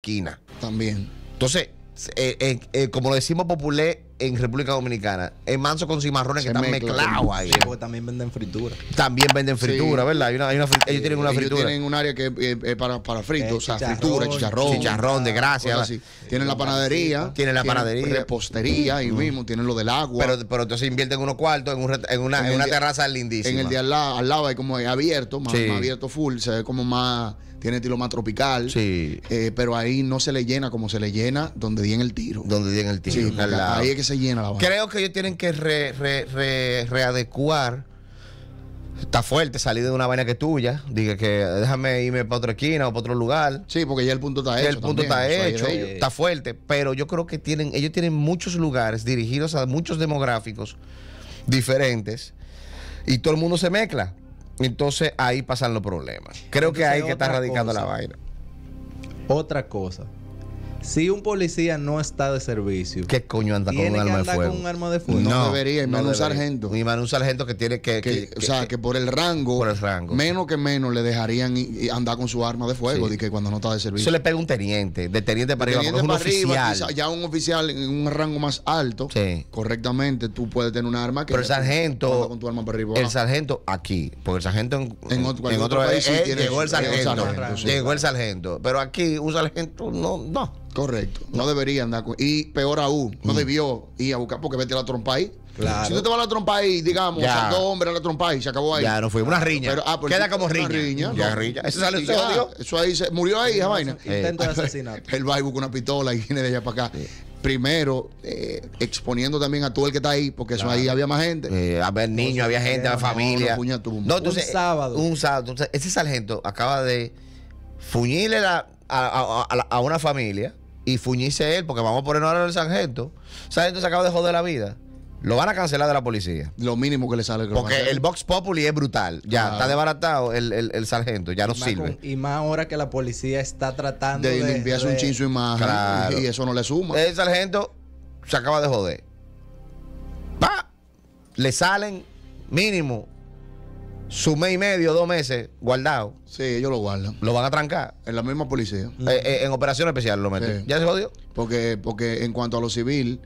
esquina. También. Entonces, como lo decimos populé en República Dominicana, es manso con cimarrones que están mezclados ahí. Sí, porque también venden fritura. También venden fritura, Sí. ¿verdad? Ellos tienen una fritura. Ellos tienen un área que es para fritos, o sea, Chicharrón, fritura, chicharrón. Chicharrón de gracia. Cosas así. Tienen la panadería. Tienen la panadería. Repostería ahí mismo. Tienen lo del agua. Pero entonces invierten unos cuartos en una terraza lindísima. En el de al lado hay como abierto, más abierto full, se ve como más, tiene estilo más tropical. Sí. Pero ahí no se le llena como se le llena donde di en el tiro. Donde di en el tiro. Sí, ahí es que se llena la vaina. Creo que ellos tienen que readecuar. Está fuerte salir de una vaina que es tuya. Diga que déjame irme para otra esquina o para otro lugar. Sí, porque ya el punto está Que hecho. el punto también. está Eso hecho, ahí de ellos. está fuerte. Pero yo creo que ellos tienen muchos lugares dirigidos a muchos demográficos diferentes. Y todo el mundo se mezcla. Entonces ahí pasan los problemas. Creo que ahí que está radicando la vaina. Otra cosa. Si un policía no está de servicio, ¿Qué coño anda con tiene un que arma de andar fuego? con un arma de fuego. No debería, y menos un debería. sargento. Y menos un sargento que tiene que por el rango, por el rango. menos le dejarían andar con su arma de fuego, Sí. de que cuando no está de servicio. Eso le pega un teniente, de teniente para arriba, Teniente porque es un para arriba, oficial. quizá ya un oficial en un rango más alto, Sí. correctamente, tú puedes tener un arma que Pero el ya tú sargento, andas con tu arma para arriba. el sargento aquí, porque el sargento En otro país sí tiene- llegó el sargento, sí. llegó el sargento, pero aquí un sargento no. Correcto. No debería andar con. Y peor aún, no debió ir a buscar porque vete a la trompa ahí. Claro. Si tú te vas a la trompa ahí, digamos, Ya. dos hombres a la trompa ahí, se acabó ahí. Ya no fue una riña. Pero, pues, Queda sí, como una riña. Ya no. riña. Eso sale Y se ya, odió. eso ahí se murió ahí, esa vaina. Intento de asesinato. Él va y busca una pistola y viene de allá para acá. Primero, exponiendo también a todo el que está ahí, porque eso ahí había más gente. Había niños, había gente, había familia. no, puñatum. No, entonces, Un sábado. Entonces, ese sargento acaba de fuñirle a una familia y fuñirse él, porque vamos a ponernos ahora el sargento. El sargento se acaba de joder la vida. Lo van a cancelar de la policía. Lo mínimo que le sale. que lo Porque cancelen. el Vox Populi es brutal. Ya Claro. está desbaratado el sargento, ya no sirve. Y más ahora que la policía está tratando de limpiarse un chin su imagen. Claro. Y eso no le suma. El sargento se acaba de joder. ¡Pa! Le salen mínimo su mes y medio, 2 meses guardado. Sí, ellos lo guardan. Lo van a trancar. En la misma policía. En operación especial lo meten. Sí. ¿Ya se jodió? Porque en cuanto a lo civil,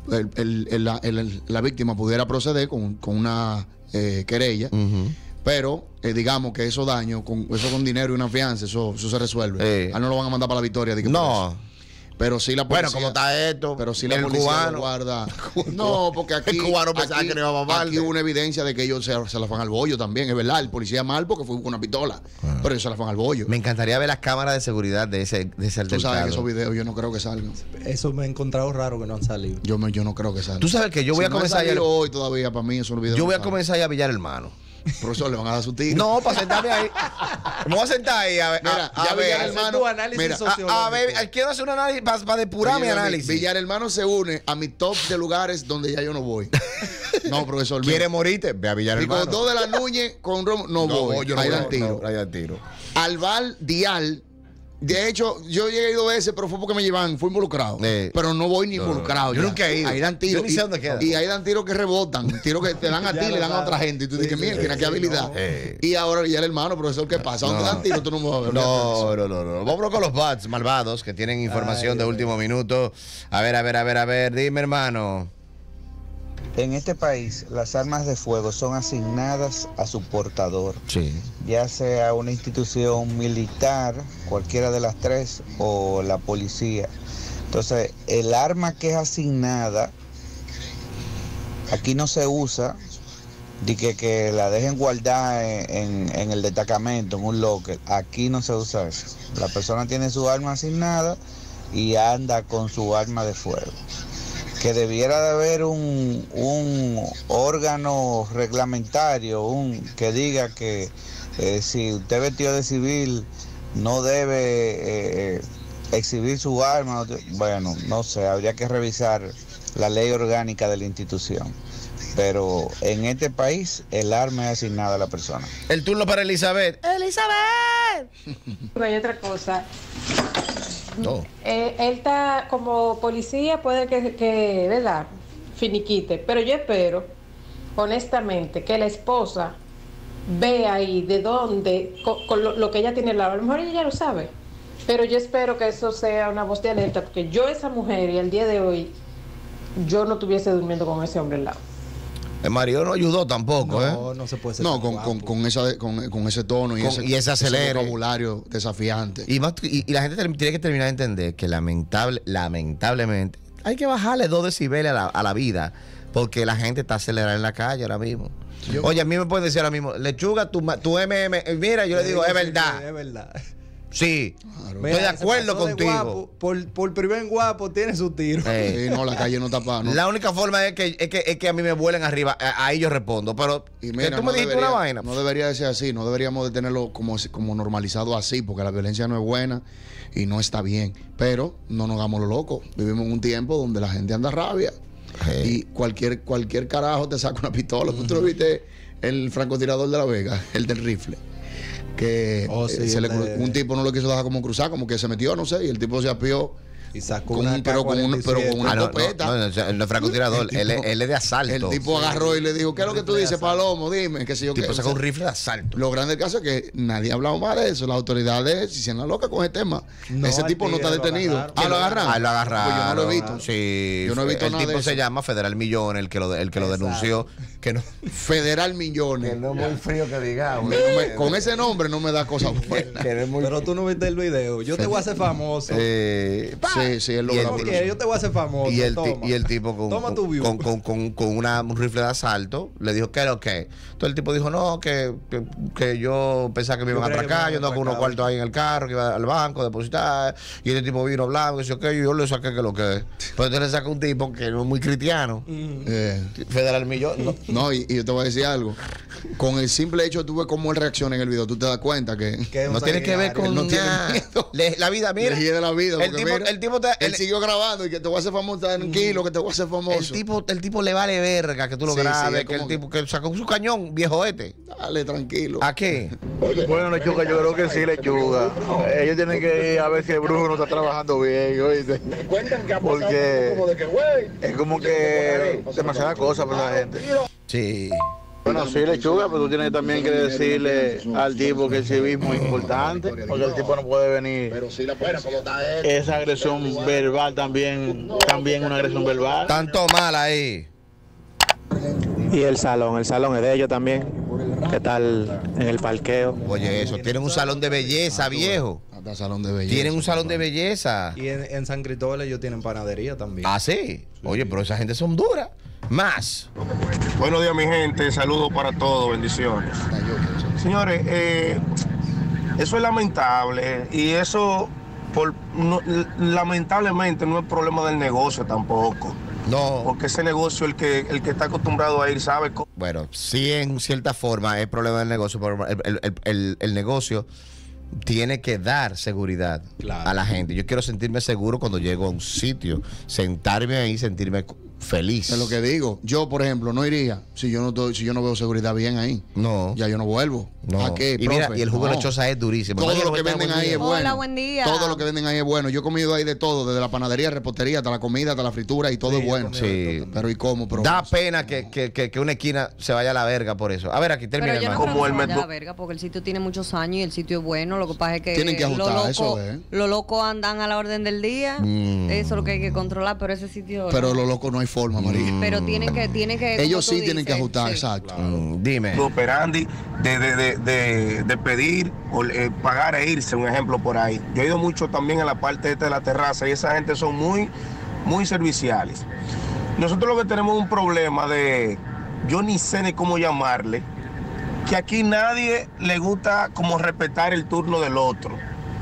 la víctima pudiera proceder con una querella, pero digamos que esos daños, eso con dinero y una fianza, eso se resuelve. Sí. No lo van a mandar para la Victoria. de que por No. eso. Pero sí la policía. Bueno, como está esto, Pero sí la el policía cubano. lo guarda. No, porque aquí. El cubano pensaba que no iba a mamar. Aquí hubo una evidencia de que ellos se la van al bollo también. Es verdad, el policía mal porque fue con una pistola. Pero ellos se la van al bollo. Me encantaría ver las cámaras de seguridad de ese Tú sabes altercado. que esos videos yo no creo que salgan. Eso me he encontrado raro que no han salido. Yo no creo que salgan. Tú sabes que yo voy Si a no han comenzar a ir, salido hoy todavía para mí esos videos. yo voy a no salen. comenzar a ir a Villar Hermano. Profesor, le van a dar su tiro. No, para sentarme ahí. Me voy a sentar ahí a ver. Mira, a ya ver, Villar Hermano, tu análisis mira, sociológico. a ver, quiero hacer un análisis para depurar mi análisis. Villar Hermano se une a mi top de lugares donde ya yo no voy. No, profesor. ¿Quieres morirte? Ve a Villar Y con Hermano. 2 de la Núñez, con Romo, no voy. yo no Ahí voy. dan tiro. Ahí dan tiro. Al Val Dial. De hecho, yo llegué 2 veces, pero fue porque me llevan, fui involucrado. Pero no voy ni involucrado. Yo ya. nunca he ido. Ahí dan tiros. Yo ni sé dónde queda. Y ahí dan tiros que rebotan. Tiros que te dan a ti, le dan a otra gente. Y tú dices, mira, tiene qué habilidad. Y ahora ya el hermano, profesor, ¿qué pasa? ¿Dónde dan tiros? Tú no me vas a ver. No. Vámonos con los bots malvados que tienen información de último minuto. A ver. Dime, hermano. En este país, las armas de fuego son asignadas a su portador, Sí. ya sea una institución militar, cualquiera de las 3, o la policía. Entonces, el arma que es asignada, aquí no se usa, de que la dejen guardar en el destacamento, en un locker. Aquí no se usa eso. La persona tiene su arma asignada y anda con su arma de fuego. Que debiera de haber un órgano reglamentario que diga que si usted vestido de civil no debe exhibir su arma. Bueno, no sé, habría que revisar la ley orgánica de la institución. Pero en este país el arma es asignada a la persona. El turno para Elizabeth. Hay otra cosa. No. Él está como policía, puede que, ¿verdad? Finiquite. Pero yo espero, honestamente, que la esposa vea ahí de dónde, con lo que ella tiene al lado. A lo mejor ella ya lo sabe. Pero yo espero que eso sea una voz de alerta, porque yo esa mujer y al día de hoy, yo no estuviese durmiendo con ese hombre al lado. El marido no ayudó tampoco, No, no se puede ser No, tan guapo. con ese tono y ese acelere. vocabulario desafiante. Y la gente tiene que terminar de entender que lamentablemente hay que bajarle 2 decibeles a la vida, porque la gente está acelerada en la calle ahora mismo. Oye, a mí me pueden decir ahora mismo, Lechuga, tu MM, mira, yo le digo, es verdad. Es verdad. Sí, Claro. estoy de acuerdo contigo. Por primer guapo tiene su tiro. Sí, no, la calle no está para. ¿no? La única forma es que a mí me vuelen arriba, ahí yo respondo, pero Y que mira, tú me dijiste una vaina. no debería de ser así, no deberíamos de tenerlo como normalizado así, porque la violencia no es buena y no está bien. Pero no nos hagamos lo loco. Vivimos en un tiempo donde la gente anda rabia y cualquier carajo te saca una pistola. ¿Tú lo viste el francotirador de La Vega, el del rifle? Que Sí, un tipo no lo quiso dejar como cruzar, como que se metió, no sé, y el tipo se apió. Y sacó Con una un- pero con un- pero con una No, escopeta. no, no es francotirador, él es de asalto. El tipo agarró y le dijo, ¿qué es lo que tú dices, Palomo? Dime, qué sé yo El tipo qué. sacó un rifle de asalto. Lo grande del caso es que nadie ha hablado más de eso. Las autoridades se hicieron la loca con ese tema. No, Ese al tipo no está tigre lo detenido. agarraron. ¿Lo agarraron? Ah, lo agarraron. Pues yo no lo he visto. Sí. Yo no he visto el nada tipo de se eso. llama Federal Millón, el que lo denunció. Que no, Federal Millones. es muy frío que digamos. Con ese nombre no me da cosas buenas. Pero tú no viste el video. Yo te voy a hacer famoso. Sí, sí, él lo Y el grabó. Porque yo te voy a hacer famoso. Toma. Y el tipo Toma tu view. con un rifle de asalto le dijo, ¿qué es lo que? Entonces el tipo dijo, no, que yo pensaba que me iban a creía que me atracar, yo iban a andaba con unos atracar. cuartos ahí en el carro, que iba al banco a depositar, y el tipo vino hablando, que yo le saqué que lo que es. Pero entonces le saca un tipo que no es muy cristiano, Federal Millón. No. No, y yo te voy a decir algo. Con el simple hecho de tú ves cómo él reacciona en el video, tú te das cuenta que Que es un No tiene que ver sanguinario. con no tiene nada. miedo. La vida, mira. le de la vida. El porque tipo, mira, el tipo te- él siguió grabando y que te voy a hacer famoso, tranquilo, que te voy a hacer famoso. el tipo le vale verga que tú lo Sí, sí, grabes, es que el como tipo que sacó su cañón, viejo este. Dale, tranquilo. ¿A qué? Bueno, Lechuga, yo creo que sí, Lechuga. Ellos tienen que ir a ver si el brujo no está trabajando bien, ¿oíste? Porque es como que demasiada cosa para la gente. Sí. Bueno, sí, Lechuga, pero tú tienes también que decirle al tipo que el civismo es importante, porque el tipo no puede venir. Esa agresión verbal también una agresión verbal. Tanto mal ahí. Y el salón es de ellos también. ¿Qué tal en el parqueo? Oye, eso. Tienen un salón de belleza, viejo. Hasta salón de belleza. Tienen un salón de belleza. Y en San Cristóbal ellos tienen panadería también. Ah, sí. Oye, pero esa gente son duras. Más. Buenos días, mi gente. Saludos para todos. Bendiciones. Señores, eso es lamentable y eso lamentablemente no es problema del negocio tampoco. No. Porque ese negocio, el que está acostumbrado a ir, sabe. Bueno, sí, en cierta forma es problema del negocio, pero el negocio tiene que dar seguridad Claro. a la gente. Yo quiero sentirme seguro cuando llego a un sitio, sentarme ahí, sentirme feliz. Es lo que digo. Yo, por ejemplo, no iría si yo no veo seguridad bien ahí. No. Ya yo no vuelvo. No. ¿A qué, Y mira, profe? y el jugo de No. lechosa es durísimo. Todo Oye, lo que buen venden día. ahí es bueno. Hola, buen día. Todo lo que venden ahí es bueno. Yo he comido ahí de todo, desde la panadería, repostería, hasta la comida, hasta la fritura y todo es bueno. Sí. Pero ¿y cómo, profe? Da pena que una esquina se vaya a la verga por eso. A ver, aquí termina, Pero yo no hermano. creo que el se vaya a metro- la verga porque el sitio tiene muchos años y el sitio es bueno. Lo que pasa es que Tienen que ajustar, los eso locos es. los locos andan a la orden del día. Eso es lo que hay que controlar, pero ese sitio Pero no. lo loco no hay forma, María. Pero tienen que Ellos como sí tú tienen que dices, ajustar, sí. exacto. Dime. Operandi de pedir o pagar e irse, un ejemplo por ahí. Yo he ido mucho también a la parte esta de la terraza y esa gente son muy, muy serviciales. Nosotros lo que tenemos es un problema de, yo ni sé ni cómo llamarle, que aquí nadie le gusta como respetar el turno del otro.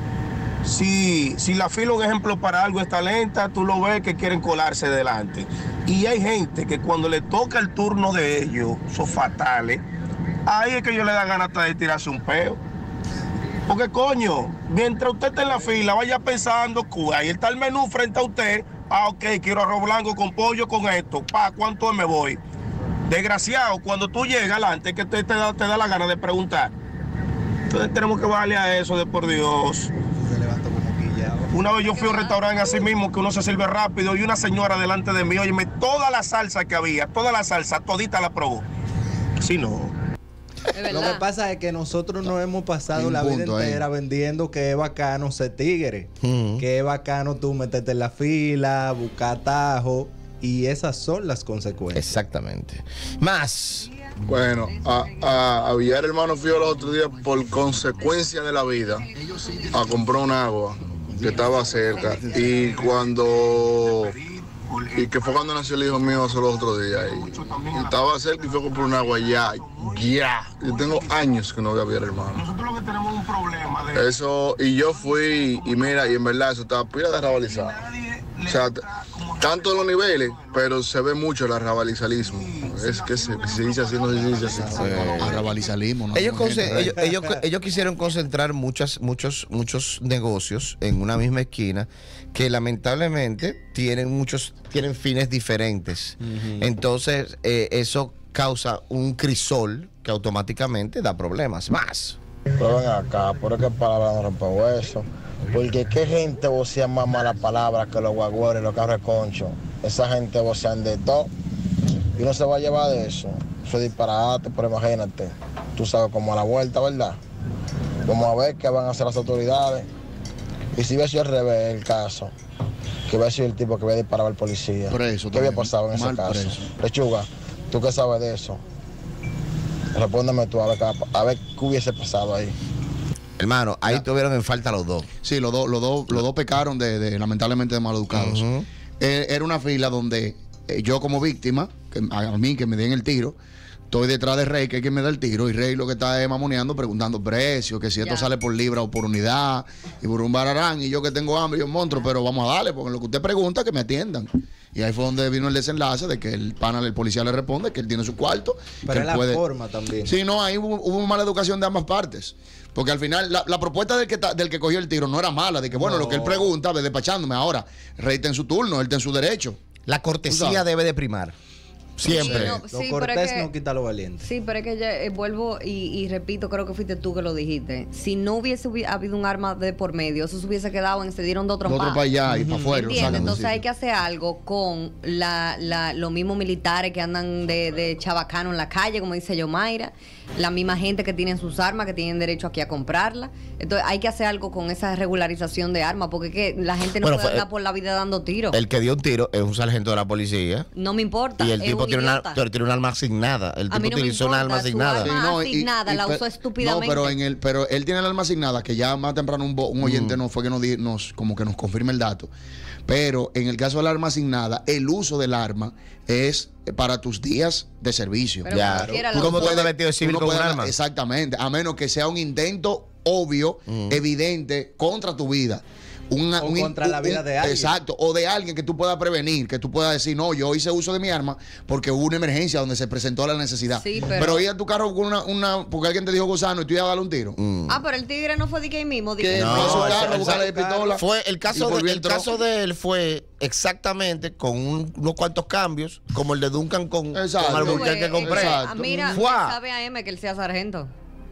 Si la fila, un ejemplo, para algo está lenta, tú lo ves que quieren colarse delante. Y hay gente que cuando le toca el turno de ellos, son fatales, ahí es que yo le da ganas hasta de tirarse un peo. Porque coño, mientras usted está en la fila, vaya pensando que ahí está el menú frente a usted. Ah, ok, quiero arroz blanco con pollo con esto. ¿Cuánto me voy? Desgraciado, cuando tú llegas adelante, que te da la gana de preguntar. Entonces tenemos que bajarle a eso, de por Dios. Se levantó como quillado. Una vez yo fui a un restaurante así mismo, que uno se sirve rápido, y una señora delante de mí, óyeme, toda la salsa que había, toda la salsa, todita la probó. Sí, no. Es Lo que verdad. pasa es que nosotros no hemos pasado Hay un la vida punto ahí. entera vendiendo que es bacano ser tigre, que es bacano tú meterte en la fila, buscar atajo, y esas son las consecuencias. Exactamente. Más. Bueno, a Villar Hermano fui el otro día por consecuencia de la vida a comprar un agua que estaba cerca y que fue cuando nació el hijo mío hace los otros días y estaba cerca y fue a comprar un agua ya. Yo tengo años que no voy a Villar Hermano. Nosotros lo que tenemos es un problema de Eso, y yo fui y mira, y en verdad eso estaba pila de rabalizado. O sea, tanto en los niveles, pero se ve mucho el arrabalizalismo. Es que se dice así, no se dice así. Arrabalizalismo, ¿no? Ellos quisieron concentrar muchos negocios en una misma esquina que lamentablemente tienen fines diferentes. Entonces, eso causa un crisol que automáticamente da problemas. Más. Pero ven acá, por qué palabra no rompe hueso. Porque qué gente vocea más malas palabras que los guagüeros y los carros de concho. Esa gente vocean de todo. Y no se va a llevar de eso. Eso es disparate, pero imagínate. Tú sabes cómo a la vuelta, ¿verdad? Vamos a ver qué van a hacer las autoridades. Y si hubiera sido al revés el caso, que hubiera sido el tipo que había disparado al policía. Preso ¿Qué había también. pasado en ese Mal caso? preso. Lechuga, ¿tú qué sabes de eso? Respóndeme tú, a ver qué hubiese pasado ahí. Hermano, ahí tuvieron en falta los dos. Sí, los dos pecaron lamentablemente de maleducados. Era una fila donde yo como víctima, a mí que me den el tiro, estoy detrás de Rey, que es quien me da el tiro, y Rey lo que está es mamoneando, preguntando precios, que si esto sale por libra o por unidad, y por un bararán, y yo que tengo hambre y un monstruo, pero vamos a darle, porque en lo que usted pregunta, que me atiendan. Y ahí fue donde vino el desenlace de que el policía le responde que él tiene su cuarto. Pero que es él la forma también. Sí, no, ahí hubo mala educación de ambas partes. Porque al final, la propuesta del que cogió el tiro no era mala, de que bueno, lo que él pregunta, ve despachándome. Ahora, Rey está en su turno, él está en su derecho. La cortesía debe de primar. Siempre. Lo cortés no quita lo valiente. Sí, pero es que ya, vuelvo y repito, creo que fuiste tú que lo dijiste. Si no hubiese habido un arma de por medio, eso se hubiese quedado en se dieron dos trompadas. Otro para allá y para afuera. ¿Entiendes? Entonces hay que hacer algo con los mismos militares que andan de chabacano en la calle, como dice Yomaira, la misma gente que tienen sus armas, que tienen derecho aquí a comprarla. Entonces hay que hacer algo con esa regularización de armas, porque es que la gente no puede andar por la vida dando tiros. El que dio un tiro es un sargento de la policía. No me importa. Y el tipo tiene un arma asignada. El tipo utilizó un arma asignada. Asignada, la usó estúpidamente. No, pero él tiene el arma asignada, que ya más temprano un oyente no fue que nos confirme el dato. Pero en el caso del arma asignada, el uso del arma es para tus días de servicio. Pero claro. ¿Cómo tú andas vestido de civil con un arma? Exactamente, a menos que sea un intento obvio, evidente, contra tu vida. Contra la vida de alguien. Exacto, o de alguien que tú puedas prevenir, que tú puedas decir, no, yo hice uso de mi arma porque hubo una emergencia donde se presentó la necesidad. Sí, pero ir a tu carro con porque alguien te dijo gusano y tú ibas a darle un tiro. Pero el tigre no fue de que ahí mismo. Que no, fue a su carro, buscarle pistola. Fue el caso de él fue exactamente con unos cuantos cambios, como el de Duncan con Albuquerque que compré. Mira, sabe a M que él sea sargento.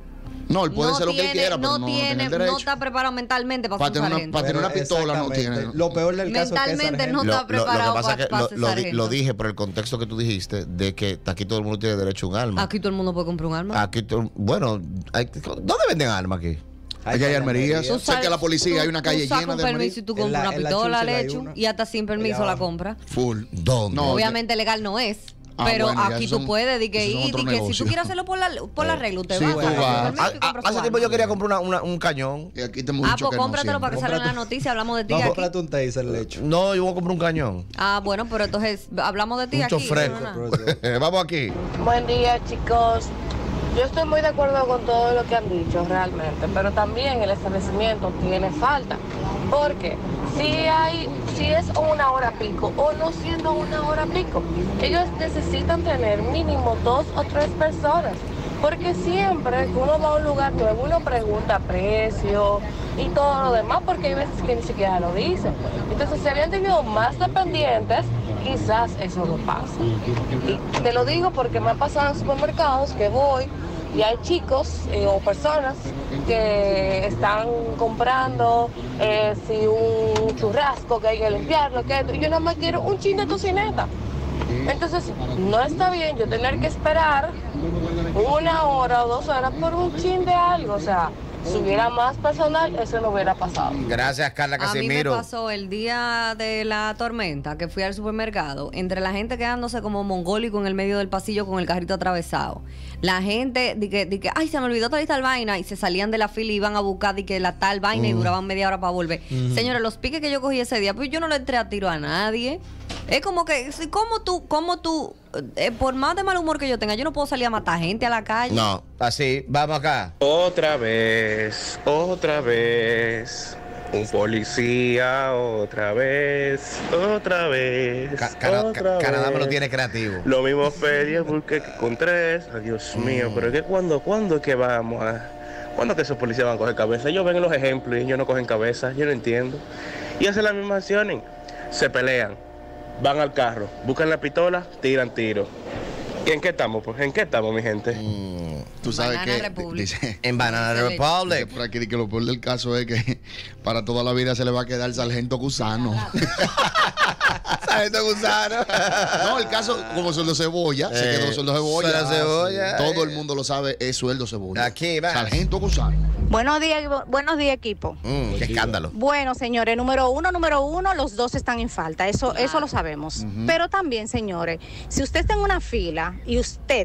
No, él puede ser lo que él quiera, pero no está preparado mentalmente para ser sargento. Para tener una pistola no tiene. Lo peor del caso es que mentalmente no está preparado para ser sargento. Lo dije por el contexto que tú dijiste de que aquí todo el mundo tiene derecho a un arma. Aquí todo el mundo puede comprar un arma. Bueno, ¿dónde venden armas aquí? Aquí hay armerías. Cerca de la policía hay una calle llena de armerías. Si tú compras una pistola, lecho, y hasta sin permiso la compras. Full. ¿Dónde? Obviamente legal no es. Pero bueno, aquí tú puedes, di que si tú quieres hacerlo por la regla, usted va. Hace tiempo yo quería comprar un cañón. Y aquí te pues cómpratelo para que salga en la noticia, hablamos de ti. Cómprate un taser, lecho. No, yo voy a comprar un cañón. Bueno, pero entonces hablamos de ti mucho aquí. fresco. Vamos aquí. Buen día, chicos. Yo estoy muy de acuerdo con todo lo que han dicho realmente, pero también el establecimiento tiene falta. Porque si es una hora pico o no siendo una hora pico, ellos necesitan tener mínimo 2 o 3 personas. Porque siempre que uno va a un lugar nuevo, uno pregunta precio y todo lo demás, porque hay veces que ni siquiera lo dicen. Entonces, si habían tenido más dependientes, quizás eso no pasa. Y te lo digo porque me ha pasado en supermercados que voy y hay chicos o personas que están comprando si un churrasco que hay que limpiarlo, que yo nada más quiero un chin de tocineta. Entonces, no está bien yo tener que esperar 1 hora o 2 horas por un chin de algo. O sea, si hubiera más personal, eso no hubiera pasado. Gracias, Carla A mí me Casimiro. pasó el día de la tormenta que fui al supermercado, entre la gente quedándose como mongólico en el medio del pasillo con el carrito atravesado. La gente di que ay, se me olvidó tal vaina, y se salían de la fila y iban a buscar di que la tal vaina y duraban media hora para volver. Señores, los piques que yo cogí ese día, pues yo no le entré a tiro a nadie. Es como que, como tú, por más de mal humor que yo tenga, yo no puedo salir a matar gente a la calle. No, así, vamos acá. Otra vez. Un policía, otra vez. Canadá me lo tiene creativo. Lo mismo feria porque con 3. Ay, Dios mío, pero es que ¿cuándo es que vamos a...? ¿Cuándo es que esos policías van a coger cabeza? Ellos ven los ejemplos y ellos no cogen cabeza, yo no entiendo. Y hacen las mismas acciones. Se pelean, van al carro, buscan la pistola, tiran tiro. ¿Y en qué estamos, pues? ¿En qué estamos, mi gente? Tú sabes Banana que Republic. dice, En Banana Dice Republic. por aquí que lo peor del caso es que para toda la vida se le va a quedar Sargento Gusano. Sargento Gusano. No, el caso, como sueldo cebolla, se quedó sueldo cebolla. Sueldo cebolla. Todo el mundo lo sabe, es sueldo cebolla. Aquí va. Sargento Gusano. Buenos días, equipo. Qué escándalo. Bueno, señores, número uno, los dos están en falta. Eso lo sabemos. Pero también, señores, si usted está en una fila y usted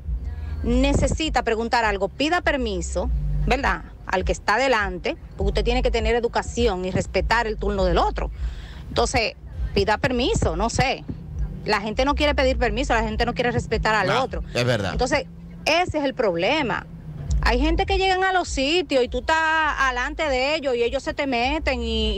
necesita preguntar algo, pida permiso, ¿verdad? Al que está delante, porque usted tiene que tener educación y respetar el turno del otro. Entonces, pida permiso, no sé. La gente no quiere pedir permiso, la gente no quiere respetar al otro. Es verdad. Entonces, ese es el problema. Hay gente que llegan a los sitios y tú estás alante de ellos y ellos se te meten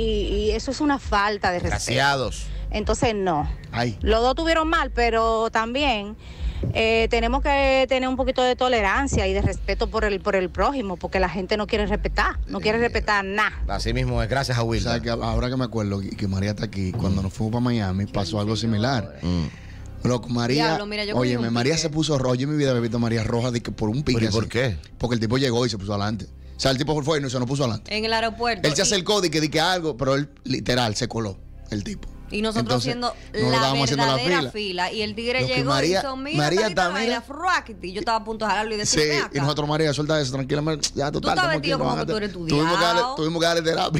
y eso es una falta de respeto. Desgraciados. Entonces, no. Ay. Los dos tuvieron mal, pero también tenemos que tener un poquito de tolerancia y de respeto por el prójimo, porque la gente no quiere respetar, no quiere respetar nada. Así mismo es, gracias a O Will. sea, que ahora que me acuerdo que María está aquí, cuando nos fuimos para Miami pasó algo similar. Loco, María, Diablo, mira, yo cogí óyeme, un María pique. se puso roja. Yo en mi vida había visto a María roja de que por un pique. ¿Pero y por así. qué? Porque el tipo llegó y se puso adelante. O sea, el tipo fue y no se nos puso adelante. En el aeropuerto. Él se acercó de que algo, pero él literal se coló, el tipo. Y nosotros Entonces, haciendo no lo la estábamos haciendo la verdadera fila. fila. Y el tigre Lo que llegó María- y hizo, mira, María María está, mira. y yo estaba a punto de jalarlo y Sí, decirle, acá. y nosotros, María, suelta eso, tranquilamente. Ya, total, estás estamos aquí, vestido no como van a que tú te- eres Tuvimos que darle terapia.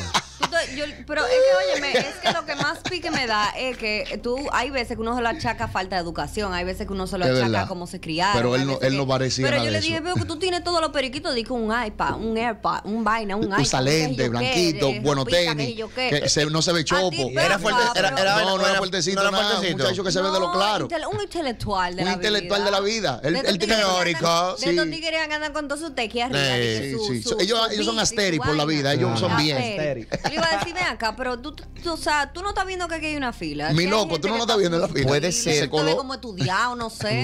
Pero es que, óyeme, es que lo que más pique me da es que hay veces que uno se lo achaca falta de educación, hay veces que uno se lo Es achaca verdad. como se criaron. Pero hay él no- veces él no parecía Pero nada yo de le dije, eso. veo que tú tienes todos los periquitos, di que un iPad, un AirPad, un vaina, un iPhone. Usa lente, blanquito, buenos tenis, que no se ve chopo. Era fuerte, No era fuertecito, no era nada, un fuertecito. muchacho que se ve de lo claro. Un intelectual de Un la intelectual vida. de la vida. Él De estos tiene tigres que teórico. andan- Sí. De estos tigres que andan con todo su tequi arriba. Sí, sí. Ellos son asteri por la vida, ellos son bien. Yo le iba a decir, ven acá, pero tú, o sea, tú no estás viendo que aquí hay una fila. Mi Aquí hay loco, gente tú no que lo estás viendo en la fila. Puede Se ser. Tú te ves coló. como estudiado, no sé.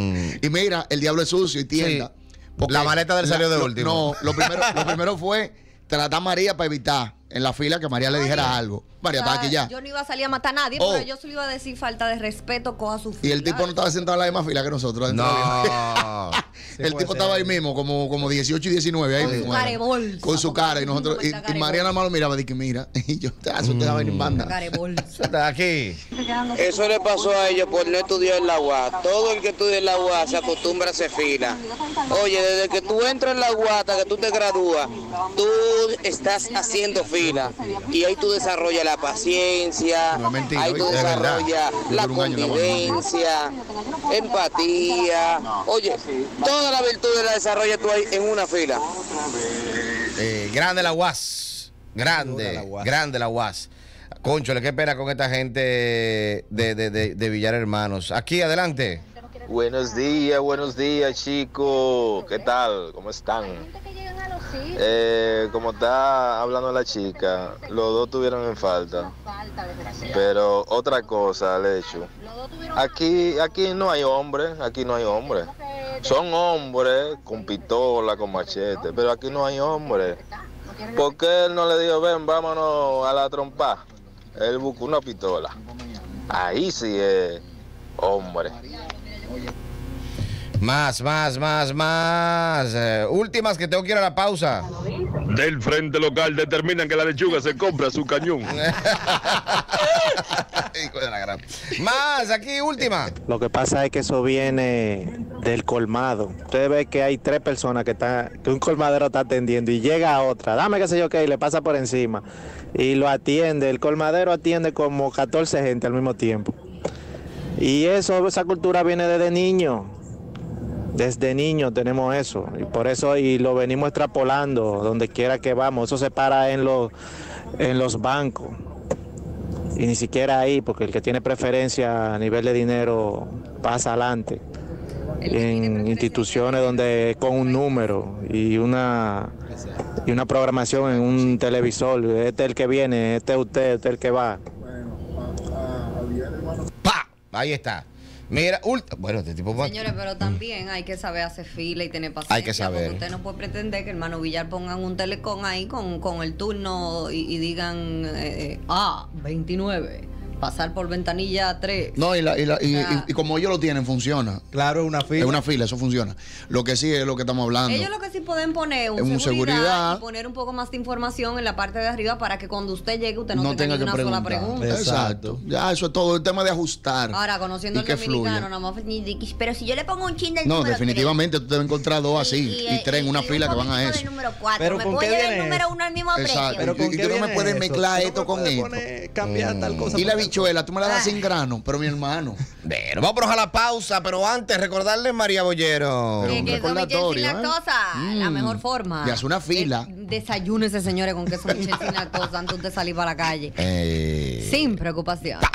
Y mira, el diablo es sucio y tienda. Porque La maleta del salió de último. No, lo primero fue tratar a María para evitar en la fila que María le dijera algo. María O sea, estaba aquí ya. Yo no iba a salir a matar a nadie, Oh. pero yo solo iba a decir falta de respeto, coja su fila. Y el tipo no estaba sentado en la misma fila que nosotros. dentro de la No. el tipo estaba ahí mismo, como 18 y 19 ahí Con su mismo. cara de bolsa, Con su cara. Y nosotros, y María nada más lo miraba, dije, mira. Y yo, usted va a venir en banda. Está aquí. Eso le pasó a ellos por no estudiar en la UAS. Todo el que estudia en la UAS se acostumbra a hacer fila. Oye, desde que tú entras en la UAS hasta que tú te gradúas, tú estás haciendo fila. Y ahí tú desarrollas la paciencia, No es mentira, ahí tú ¿oíste? Es verdad. desarrollas Yo la duré un año en la UAS. convivencia, empatía. Oye, todas las virtudes las desarrollas tú ahí en una fila. Grande la UAS. Grande la UAS. Concho, ¿qué espera con esta gente de Villar Hermanos? Aquí, adelante. Buenos días, chicos. ¿Qué tal? ¿Cómo están? Como está hablando la chica, los dos tuvieron en falta. Pero otra cosa, Lechu. Aquí no hay hombres, Son hombres con pistola, con machete, pero aquí no hay hombres. ¿Por qué él no le dijo, ven, vámonos a la trompa? Él buscó una pistola. Ahí sí es hombre. Más. Últimas que tengo que ir a la pausa. Del frente local determinan que la lechuga se compra su cañón. Hijo de la gran. Más, aquí, última. Lo que pasa es que eso viene del colmado. Usted ve que hay 3 personas que un colmadero está atendiendo y llega otra. Dame qué sé yo qué, y le pasa por encima. Y lo atiende. El colmadero atiende como 14 gente al mismo tiempo. Y esa cultura viene desde niño. Desde niño tenemos eso. Y por eso y lo venimos extrapolando donde quiera que vamos. Eso se para en los bancos. Y ni siquiera ahí, porque el que tiene preferencia a nivel de dinero pasa adelante. En instituciones donde con un número y una programación en un televisor, este es el que viene, este es usted, este es el que va. ¡Pa! Ahí está. Mira, bueno, este tipo... Señores, pero también hay que saber hacer fila y tener paciencia. Hay que saber. Porque usted no puede pretender que el hermano Villar pongan un telecom ahí con el turno y digan 29. Pasar por ventanilla 3. No, y como ellos lo tienen, funciona. Claro, es una fila. Es una fila, eso funciona. Lo que sí es lo que estamos hablando. Ellos lo que sí pueden poner un seguridad y poner un poco más de información en la parte de arriba para que cuando usted llegue usted no tenga ni una sola pregunta. Exacto. Ya, eso es todo el tema de ajustar. Ahora, conociendo al dominicano, nada más, pero si yo le pongo un chin del número definitivamente 3, tú te vas a encontrar 2 así y 3 en una fila que van a eso. Número 4. Pero me ¿con puedo qué llevar viene el número 1 al mismo precio. Pero ¿con qué no me puedes mezclar esto con esto? Cambiar tal cosa. Y la bichuela, tú me la das sin grano, pero mi hermano. Bueno, vamos a la pausa, pero antes recordarle, María Bollero. Que queso Michel sin lactosa, la mejor forma. Y hace una fila. Desayúnese, señores, con queso Michel sin lactosa antes de salir para la calle. Sin preocupación.